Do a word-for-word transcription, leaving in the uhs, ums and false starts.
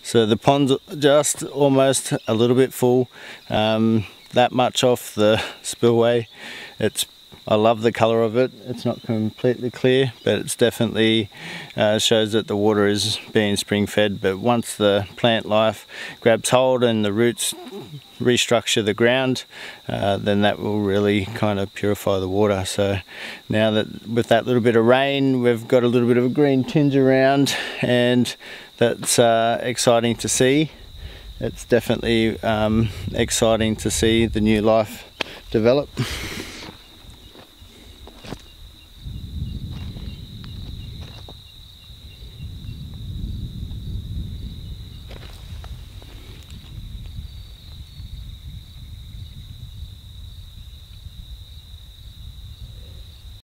So the pond's just almost a little bit full, um, that much off the spillway. It's I love the colour of it. It's not completely clear, but it's definitely uh, shows that the water is being spring fed. But once the plant life grabs hold and the roots restructure the ground, uh, then that will really kind of purify the water. So now that with that little bit of rain, we've got a little bit of a green tinge around, and that's uh, exciting to see. It's definitely um, exciting to see the new life develop.